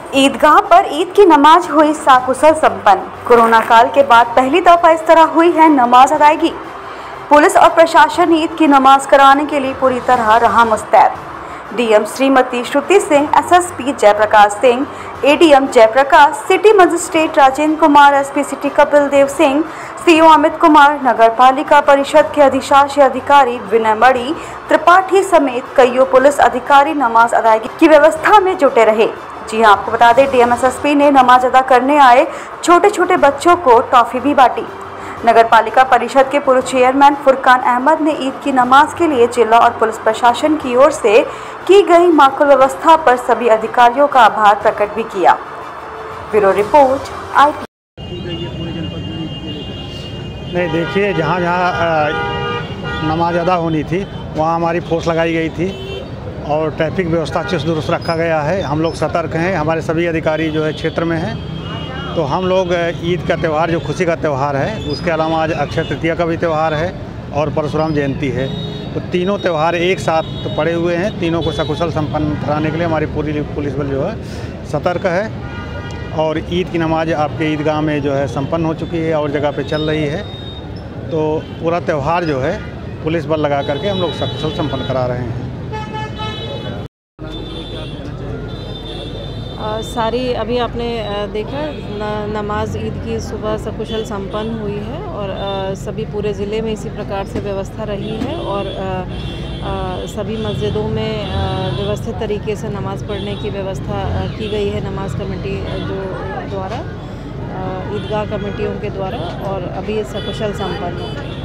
ईदगाह पर ईद की नमाज हुई साकुशल संपन्न। कोरोना काल के बाद पहली दफा इस तरह हुई है नमाज अदायगी। पुलिस और प्रशासन ईद की नमाज कराने के लिए पूरी तरह रहा मुस्तैद। DM Shrimati Shruti Singh, SSP Jaiprakash Singh, ADM Jaiprakash, city magistrate Rajendra Kumar, SP city Kapil Dev Singh, CO Amit Kumar, नगर पालिका परिषद के अधिशासी अधिकारी विनय मणि त्रिपाठी समेत कईयों पुलिस अधिकारी नमाज अदायगी की व्यवस्था में जुटे रहे। जी हां, आपको बता दें, डीएम एसएसपी ने नमाज अदा करने आए छोटे छोटे बच्चों को टॉफी भी बांटी। नगर पालिका परिषद के पूर्व चेयरमैन फुरकान अहमद ने ईद की नमाज के लिए जिला और पुलिस प्रशासन की ओर से की गई माकूल व्यवस्था पर सभी अधिकारियों का आभार प्रकट भी किया। Bureau report IP। नहीं, देखिए, जहाँ जहाँ नमाज अदा होनी थी वहाँ हमारी फोर्स लगाई गई थी और ट्रैफिक व्यवस्था चुस्त दुरुस्त रखा गया है। हम लोग सतर्क हैं, हमारे सभी अधिकारी जो है क्षेत्र में हैं। तो हम लोग ईद का त्यौहार जो खुशी का त्यौहार है, उसके अलावा आज अक्षय तृतीया का भी त्यौहार है और परशुराम जयंती है। तो तीनों त्यौहार एक साथ तो पड़े हुए हैं। तीनों को सकुशल संपन्न कराने के लिए हमारी पूरी पुलिस बल जो है सतर्क है और ईद की नमाज आपके ईदगाह में जो है संपन्न हो चुकी है और जगह पे चल रही है। तो पूरा त्यौहार जो है पुलिस बल लगा करके हम लोग सकुशल संपन्न करा रहे हैं। सारी अभी आपने देखा नमाज ईद की सुबह सकुशल संपन्न हुई है और सभी पूरे ज़िले में इसी प्रकार से व्यवस्था रही है और सभी मस्जिदों में व्यवस्थित तरीके से नमाज़ पढ़ने की व्यवस्था की गई है नमाज कमेटी जो द्वारा ईदगाह कमेटियों के द्वारा और अभी सकुशल संपन्न हो।